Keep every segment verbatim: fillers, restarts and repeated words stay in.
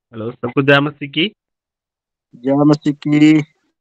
Hello, सबको जय मसीह की। जय मसीह की।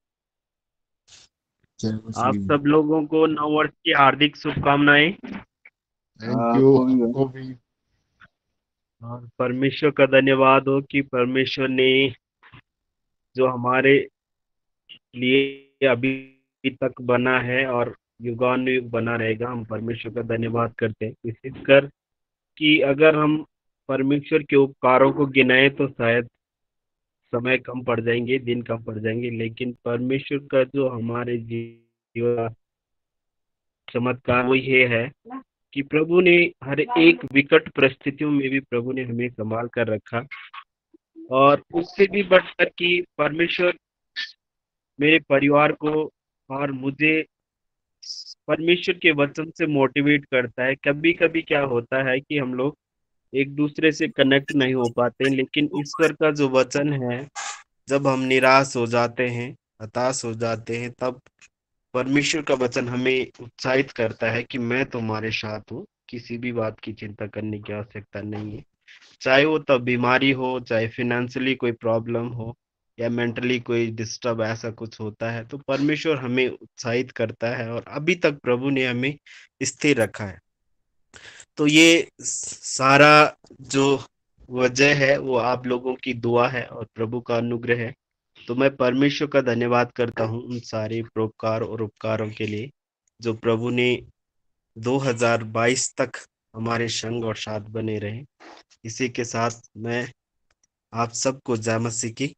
जय आप मसीह। सब लोगों को नव वर्ष की हार्दिक शुभकामनाएं। थैंक यू आपको भी आपको भी। और परमेश्वर का धन्यवाद हो कि परमेश्वर ने जो हमारे लिए अभी तक बना है और युगानुयुग बना रहेगा, हम परमेश्वर का धन्यवाद करते हैं। विशेषकर कि अगर हम परमेश्वर के उपकारों को गिनाएं तो शायद समय कम पड़ जाएंगे, दिन कम पड़ जाएंगे, लेकिन परमेश्वर का जो हमारे जीवन चमत्कार वो ये है कि प्रभु ने हर एक विकट परिस्थितियों में भी प्रभु ने हमें संभाल कर रखा। और उससे भी बढ़कर कि परमेश्वर मेरे परिवार को और मुझे परमेश्वर के वचन से मोटिवेट करता है। कभी कभी क्या होता है कि हम लोग एक दूसरे से कनेक्ट नहीं हो पाते, लेकिन ईश्वर का जो वचन है, जब हम निराश हो जाते हैं, हताश हो जाते हैं, तब परमेश्वर का वचन हमें उत्साहित करता है कि मैं तुम्हारे साथ हूँ, किसी भी बात की चिंता करने की आवश्यकता नहीं है। चाहे वो तब बीमारी हो, चाहे फिनेंशियली कोई प्रॉब्लम हो, या मेंटली कोई डिस्टर्ब ऐसा कुछ होता है, तो परमेश्वर हमें उत्साहित करता है और अभी तक प्रभु ने हमें स्थिर रखा है। तो ये सारा जो वजह है वो आप लोगों की दुआ है और प्रभु का अनुग्रह है। तो मैं परमेश्वर का धन्यवाद करता हूँ उन सारे परोपकार और उपकारों के लिए जो प्रभु ने दो हज़ार बाईस तक हमारे संग और साथ बने रहे। इसी के साथ मैं आप सबको जय मसीह की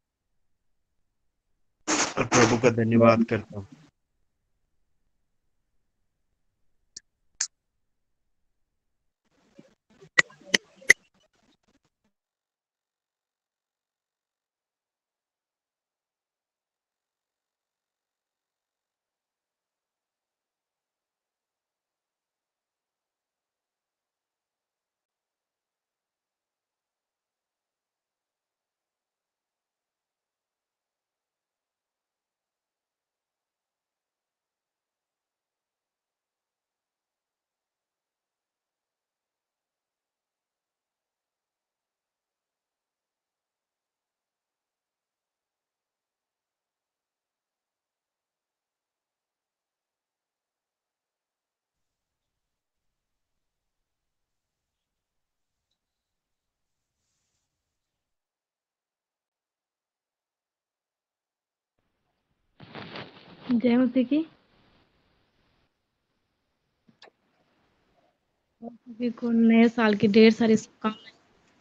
और प्रभु का धन्यवाद करता हूँ। जय मसीह की। आप सभी को नए साल की ढेर सारी शुभकामनाएं।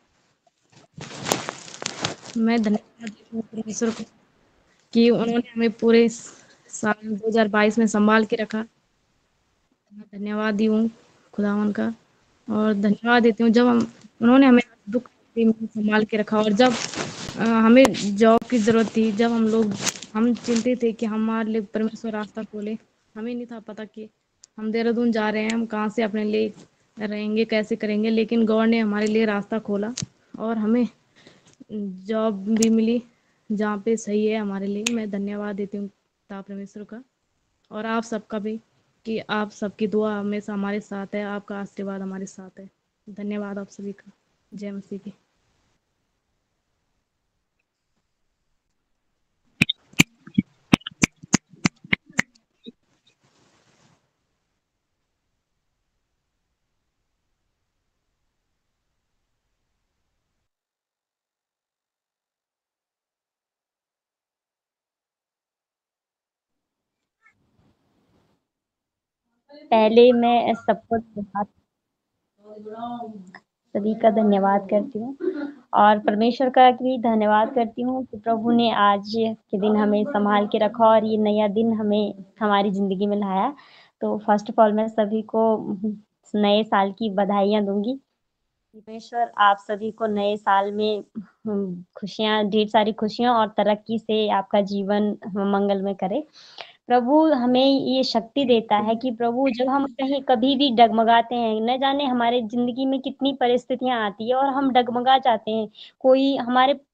मैं धन्यवाद देती हूँ परमेश्वर को कि उन्होंने हमें पूरे साल दो हज़ार बाईस में संभाल के रखा। मैं धन्यवाद दी हूँ खुदावन का, और धन्यवाद देती हूँ जब हम उन्होंने हमें दुख तकलीफ में संभाल के रखा। और जब अ, हमें जॉब की ज़रूरत थी, जब हम लोग हम चिंतित थे कि हमारे लिए परमेश्वर रास्ता खोले। हमें नहीं था पता कि हम देहरादून जा रहे हैं, हम कहाँ से अपने लिए रहेंगे, कैसे करेंगे, लेकिन गॉड ने हमारे लिए रास्ता खोला और हमें जॉब भी मिली जहाँ पे सही है हमारे लिए। मैं धन्यवाद देती हूँ पिता परमेश्वर का और आप सबका भी कि आप सबकी दुआ हमेशा हमारे साथ है, आपका आशीर्वाद हमारे साथ है। धन्यवाद आप सभी का। जय मसीह की। पहले मैं सबको सभी का धन्यवाद करती हूँ और परमेश्वर का भी धन्यवाद करती हूँ कि प्रभु ने आज के दिन हमें संभाल के रखा और ये नया दिन हमें हमारी ज़िंदगी में लाया। तो फर्स्ट ऑफ ऑल मैं सभी को नए साल की बधाइयाँ दूँगी। परमेश्वर आप सभी को नए साल में हुँ, खुशियाँ ढेर सारी खुशियाँ और तरक्की से आपका जीवन मंगलमय करे। प्रभु हमें ये शक्ति देता है कि प्रभु जब हम कहीं कभी भी डगमगाते हैं, न जाने हमारे ज़िंदगी में कितनी परिस्थितियाँ आती हैं और हम डगमगा जाते हैं। कोई हमारे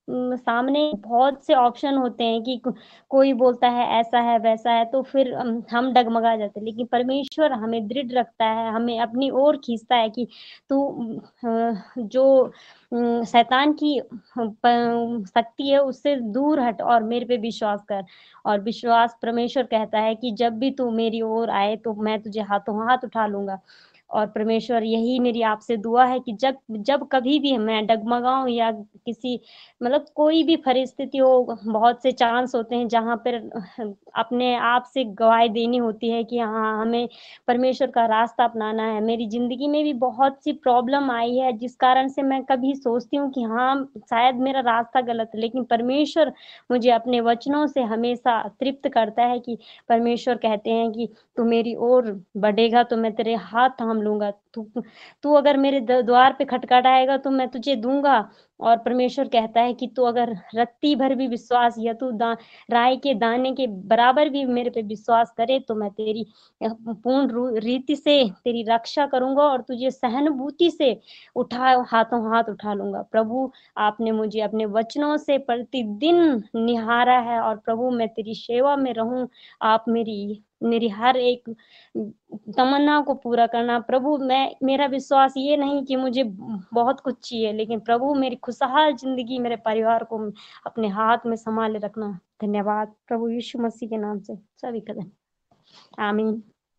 उम, सामने बहुत से ऑप्शन होते हैं कि को कोई बोलता है ऐसा है, वैसा है, तो फिर अम, हम डगमगा जाते हैं। लेकिन परमेश्वर हमें दृढ़ रखता है, हमें अपनी ओर खींचता है कि तू उम, अ, जो उम, शैतान की ह प शक्ति है उससे दूर हट और मेरे पे विश्वास कर। और विश्वास परमेश्वर कहता है कि जब भी तू मेरी ओर आए तो मैं तुझे हाथों-हाथ उठा लूँगा। और परमेश्वर यही मेरी आपसे दुआ है कि जब जब कभी भी मैं डगमगाऊँ या किसी मतलब कोई भी परिस्थिति हो, बहुत से चांस होते हैं जहाँ पर अपने आप से गवाही देनी होती है कि हाँ, हमें परमेश्वर का रास्ता अपनाना है। मेरी ज़िंदगी में भी बहुत सी प्रॉब्लम आई है जिस कारण से मैं कभी सोचती हूँ कि हाँ, शायद मेरा रास्ता गलत है, लेकिन परमेश्वर मुझे अपने वचनों से हमेशा तृप्त करता है कि परमेश्वर कहते हैं कि तू मेरी ओर बढ़ेगा तो मैं तेरे हाथ थाम लूँगा। तू तू अगर मेरे द द्वार पे खटखटाएगा तो मैं तुझे दूँगा। और परमेश्वर कहता है कि तू अगर रत्ती भर भी विश्वास या तू दा राई के दाने के बराबर भी मेरे पे विश्वास करे तो मैं तेरी अ, पूर्ण रू रीति से तेरी रक्षा करूँगा और तुझे सहानुभूति से उठा हाथों-हाथ उठा लूँगा। प्रभु, आपने मुझे अपने वचनों से प्रतिदिन निहारा है और प्रभु मैं तेरी सेवा में रहूँ। आप मेरी मेरी हर एक तमन्ना को पूरा करना। प्रभु, मैं मेरा विश्वास ये नहीं कि मुझे बहुत कुछ चाहिए, लेकिन प्रभु मेरी खुशहाल ज़िंदगी मेरे परिवार को अपने हाथ में सँभाले रखना। धन्यवाद प्रभु यीशु मसीह के नाम से सभी का धन्य आमीन।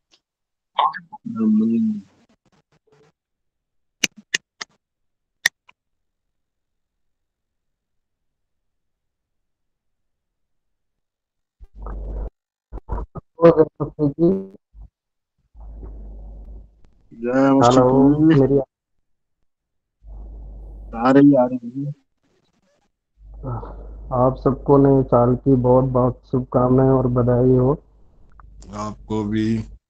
आमीन। जी। जय मसीह हेलो, की। मेरी आ रही आ रही है। आप सबको नए साल की बहुत बहुत शुभकामनाएं और बधाई हो। आपको भी।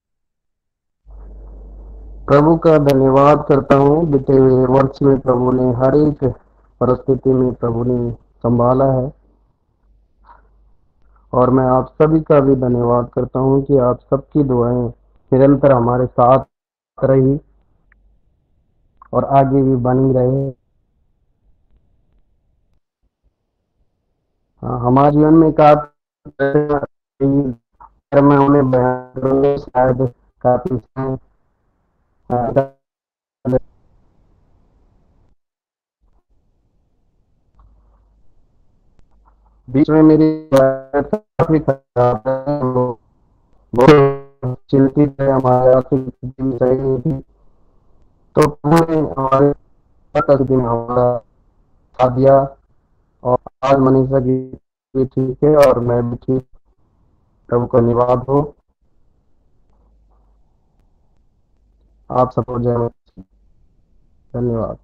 प्रभु का धन्यवाद करता हूँ, बीते हुए वर्ष में प्रभु ने हर एक परिस्थिति में प्रभु ने संभाला है। और मैं आप सभी का भी धन्यवाद करता हूँ कि आप सबकी दुआएं निरंतर हमारे साथ रही और आगे भी बनी रहे। हाँ, हमारे जीवन में काफी मैं उन्हें बयान करूंगा, शायद काफी समय बीच में मेरी तबीयत काफी खराब है, वो बहुत चिंतित है, हमारे आर्थिक स्थिति भी सही नहीं थी। तो उन्होंने हमारे तक दिन हमारा साथ दिया और आज मनीषा जी भी ठीक है और मैं भी ठीक। प्रभु का धन्यवाद हो। आप सबको जय। धन्यवाद।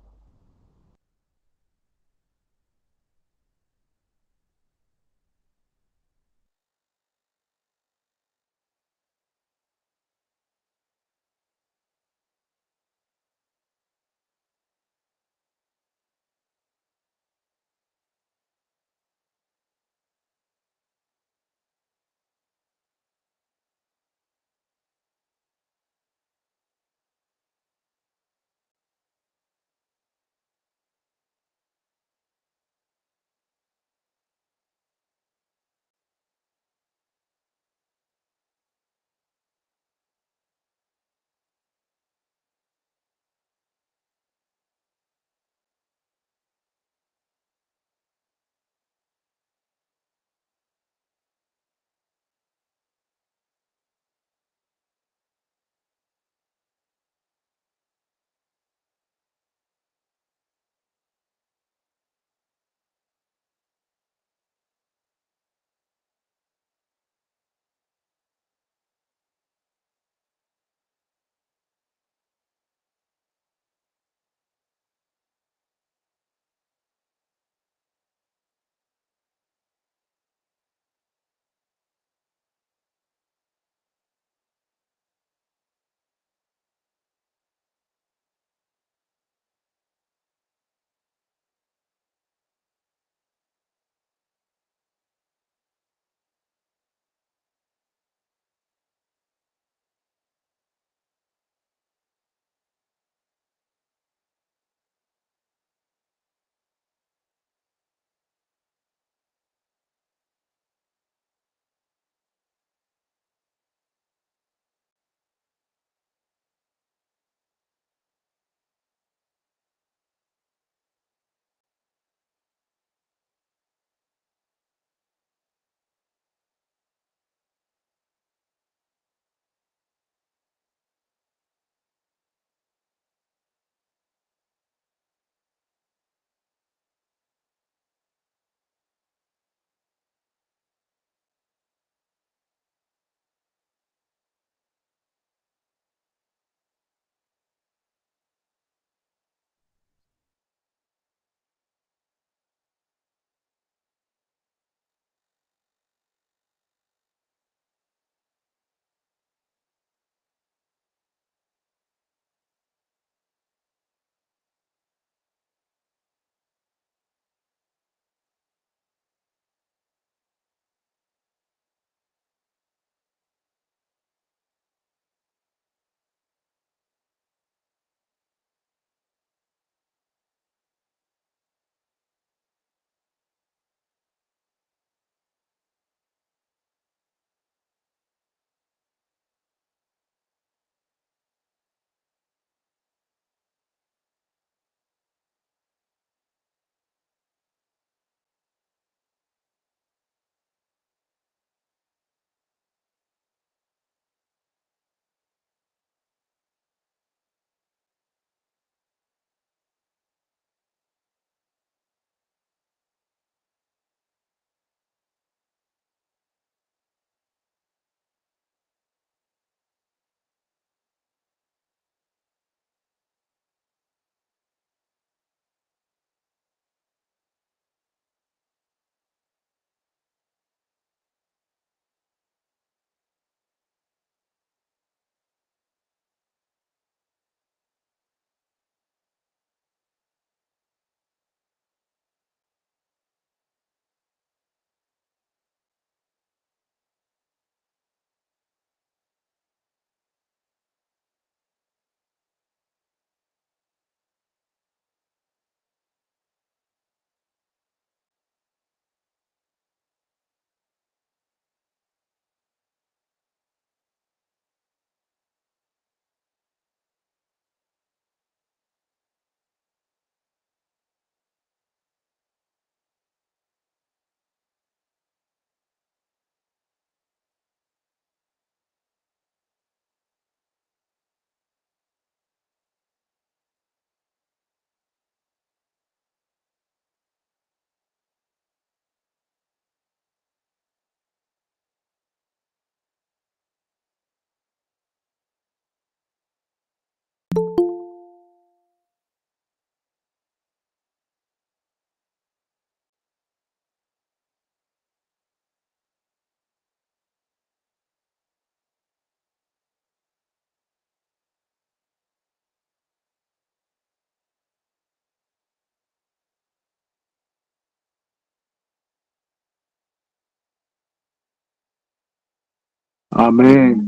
आमीन।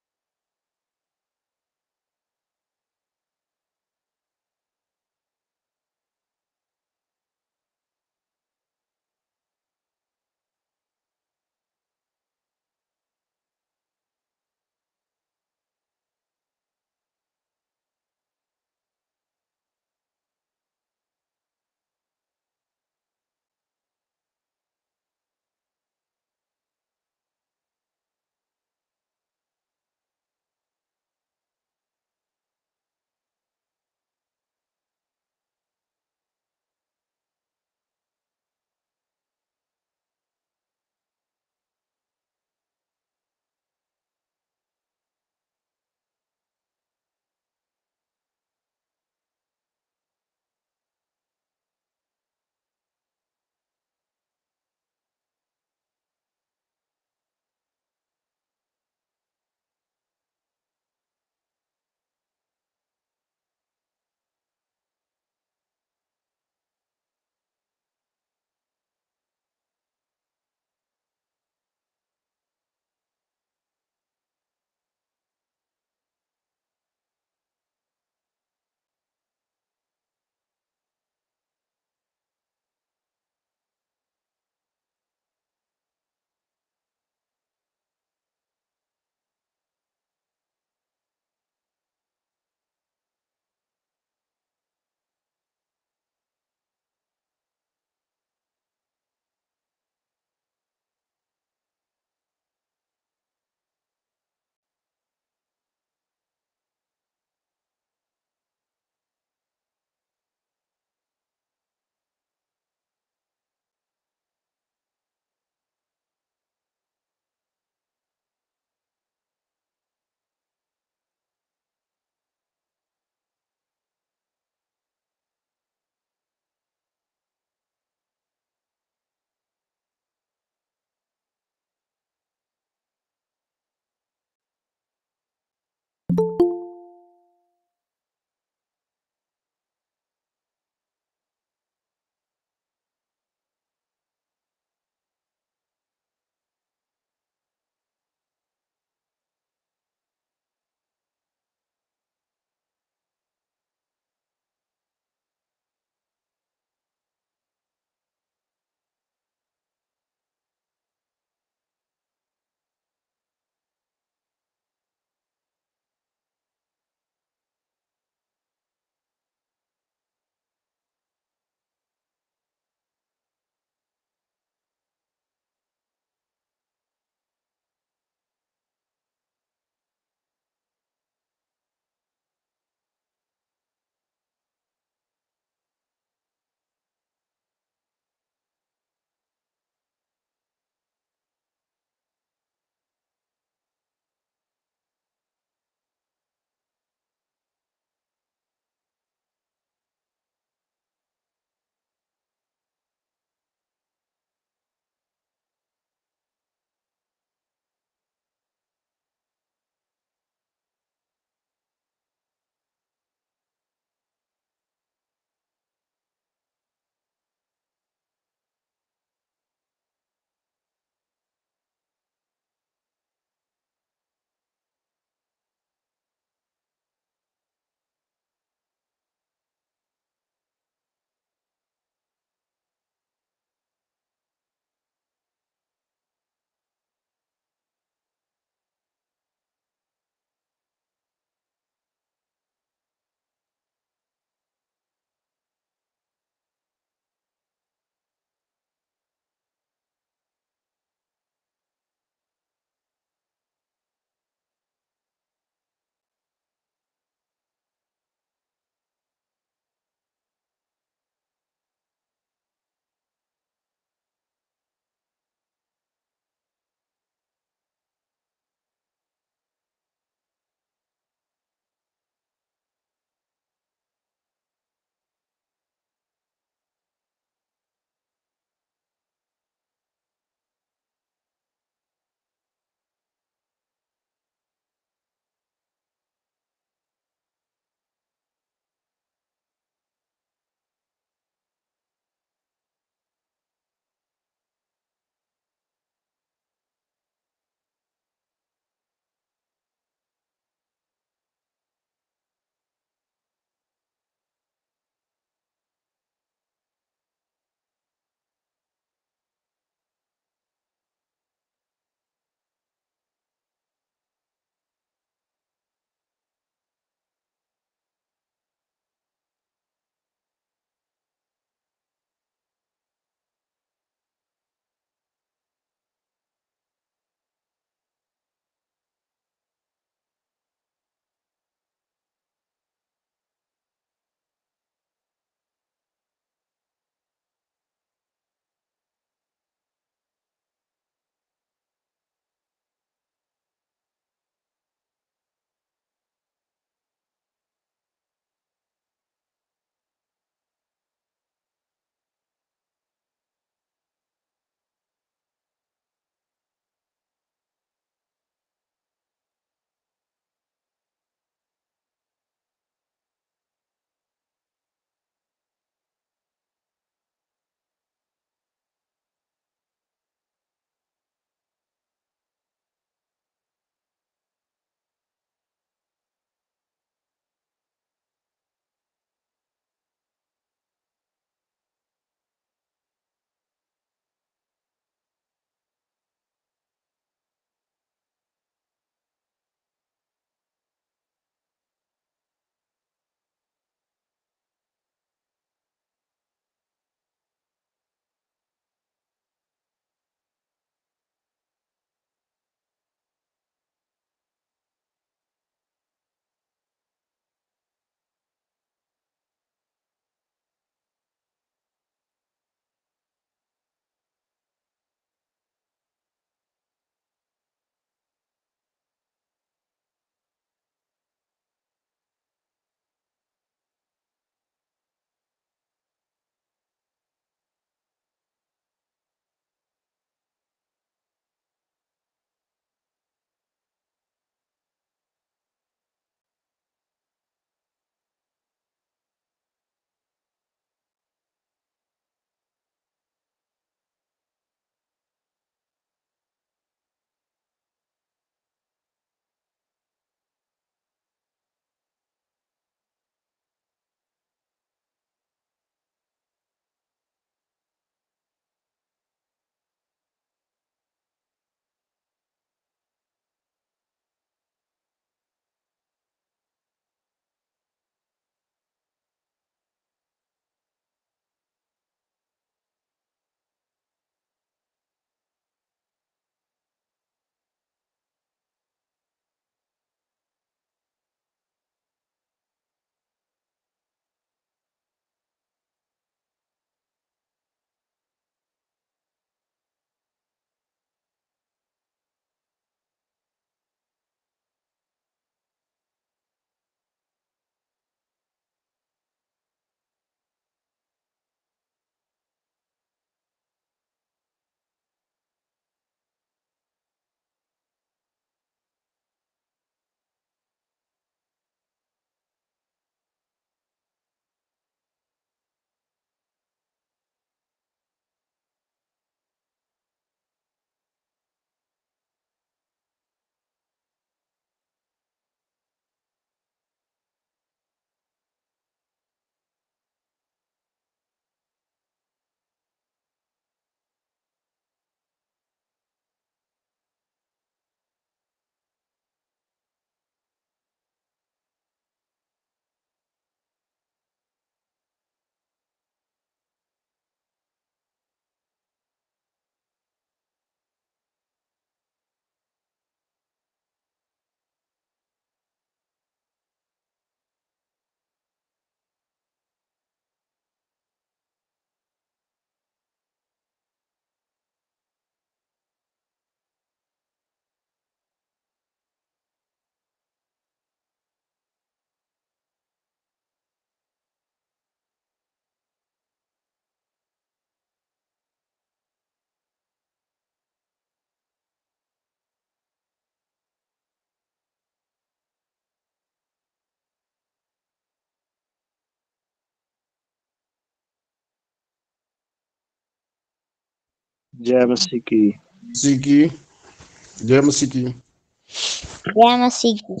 जय मसीह की। मसीह की जय मसीह की जय मसीह की।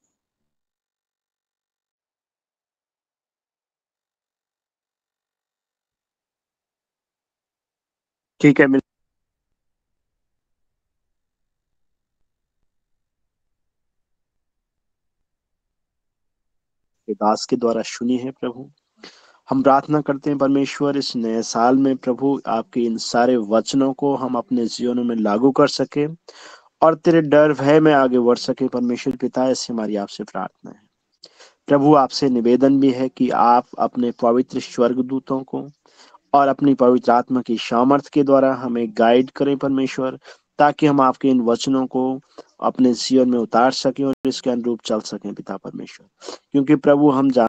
ठीक है, मिल के दास के द्वारा सुनी है प्रभु। हम प्रार्थना करते हैं परमेश्वर, इस नए साल में प्रभु आपके इन सारे वचनों को हम अपने जीवनों में लागू कर सके और तेरे डर भय में आगे बढ़ सके। परमेश्वर पिता, ऐसी हमारी आपसे प्रार्थना है। प्रभु, आपसे निवेदन भी है कि आप अपने पवित्र स्वर्गदूतों को और अपनी पवित्र आत्मा की सामर्थ्य के द्वारा हमें गाइड करें परमेश्वर, ताकि हम आपके इन वचनों को अपने जीवन में उतार सकें और इसके अनुरूप चल सकें पिता परमेश्वर। क्योंकि प्रभु, हम